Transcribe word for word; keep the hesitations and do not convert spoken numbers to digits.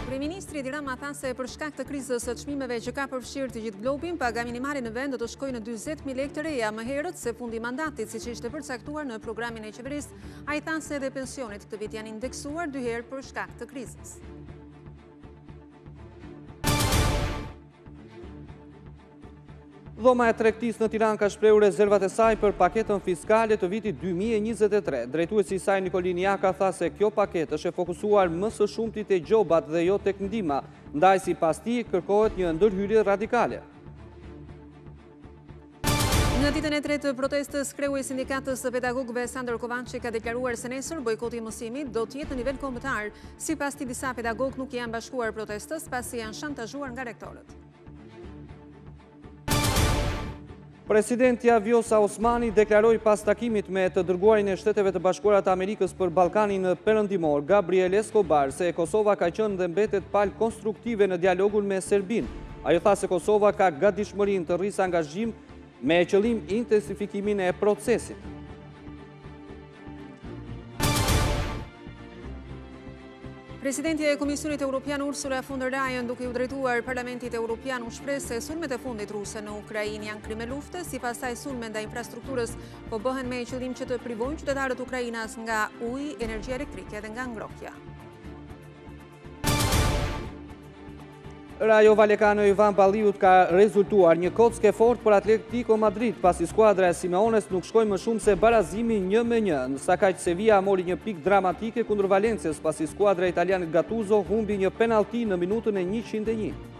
Kryeministri Edi Rama tha se për shkak të krizës së çmimeve që ka përfshirë të gjithë globin, paga minimale në vend do të shkojë në dyzet mijë lekë të reja më herët se fundi i mandatit, siç ishte përcaktuar në programin e qeverisë. Ai tha se edhe pensionet këtë vit janë indeksuar dy herë për shkak të krizës. Dhoma e Tregtisë në Tiranë ka shprehur rezervat e saj për paketën fiskale të vitit dy mijë e njëzet e tre. Drejtuesi i saj Nikolin Jaka tha se kjo paketë është e fokusuar më së shumti te gjobat dhe jo tek ndihma, ndaj sipas tij kërkohet një ndërhyrje radikale. Në ditën e tretë të protestës, kreu i sindikatës së pedagogëve Sandor Kovançi ka deklaruar se nesër bojkoti i mësimit do të jetë në nivel kombëtar. Sipas tij, disa pedagogë nuk janë bashkuar protestës pasi janë shantazhuar nga rektorët. Presidentja Vjosa Osmani deklaroi pas takimit me të dërguarin e Shteteve të Bashkuara të Amerikës për Ballkanin Perëndimor, Gabriel Escobar, se Kosova ka qenë dhe mbetet palë konstruktive në dialogun me Serbinë. Ajo tha se Kosova ka gatishmërinë të rrisë angazhim me qëllim intensifikimin e procesit. Presidentja e Komisionit Evropian Ursula von der Leyen, duke u drejtuar Parlamentit Evropian, u shpreh se sulmet e fundit ruse në Ukrainë janë krime lufte, sipas saj sulmet ndaj infrastrukturës po bëhen me qëllim që të privojnë qytetarët ukrainas nga uji, energjia elektrike dhe nga ngrohtja. Rajo Vallecano Ivan Balliut ka rezultuar një kockë e fortë për Atletico Madrid, pasi skuadra e Simeones nuk shkoi më shumë se barazimi një me një, ndërsa kaq Sevilla mori një pikë dramatike kundër Valencias, pasi skuadra e italianit Gattuso humbi një penallti në minutën e njëqind e një.